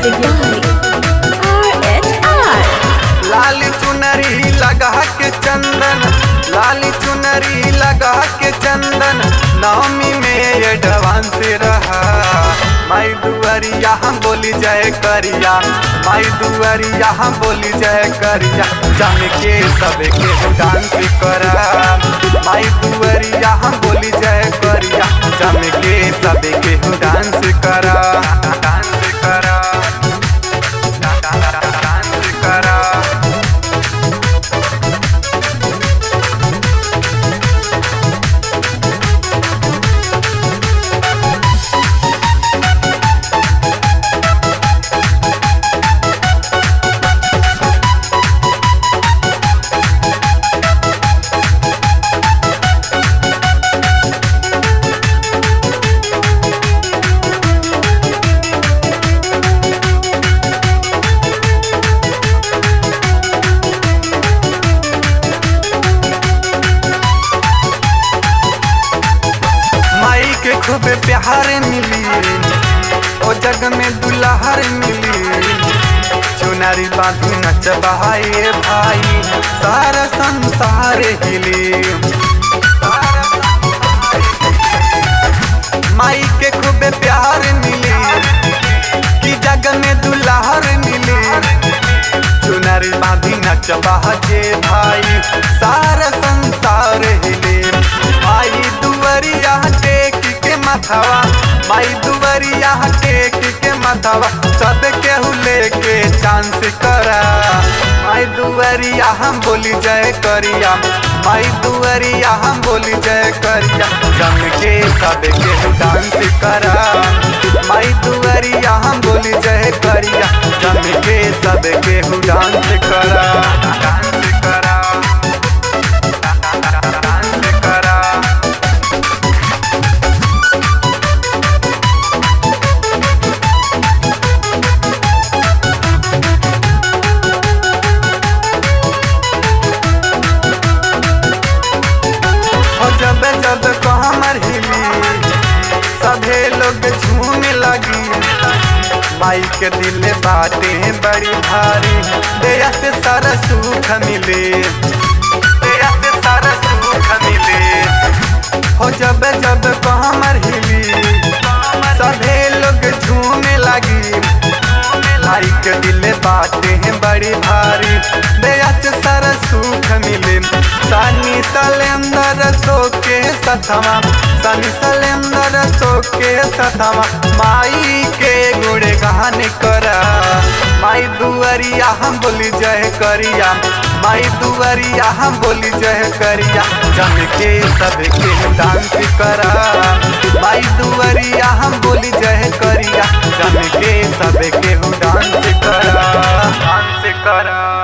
Music by RHR। लाली चुनरी लगा के चंदन, लाली चुनरी लगा के चंदन, नवमी में एडवांस रहा। माई दुआरिया हम बोली जय करिया, माई दुआरिया हम बोली जय करिया, जम के सबके डांस करा। माई दुआरिया हम बोली जय करिया, जम के सबके डांस करा, डांस करा, डांस करा। खूब प्यार मिली ओ जग में दुल्हर मिली, चुनरी बांधी नचबाए भाई सारा संसार हिली। माई के खूब प्यार मिली कि जग में दुल्हर मिली, चुनरी बांधी नचबाए भाई सारा संसार हिली। माई दुआरिया टेक के मथवा, माई दुआरिया टेक के मथवा, सब केहू लेके चांस करा। माई दुआरिया हम बोली जय करिया, माई दुआरिया हम बोली जय करिया, जम के सब केहू डांस करा। माई दुआरिया हम बोली जय करिया, जम के सब केहू डांस करा, डांस करा, डांस करा। जब जब कमर हिली सभे लोग झूमे लगी, माई के दिल बातें बड़ी भारी, दया से सारा सुख मिले, दया से सारा सुख मिले। हो जब जब कमर हिली सभे लोग झूमे लगी, माई के दिल बातें बड़ी भारी, दया से सारा सुख मिले। सनी सलेंदर सो के सथवा, सनी सलेंदर सो के सथवा, माई के गुण गान करा। माई दुआरिया हम बोली जय करिया, माई दुआरिया हम बोली जय करिया, जम के सबके डांस करा। माई दुआरिया हम बोली जय करिया, जम के सबके डांस करा, डांस करा।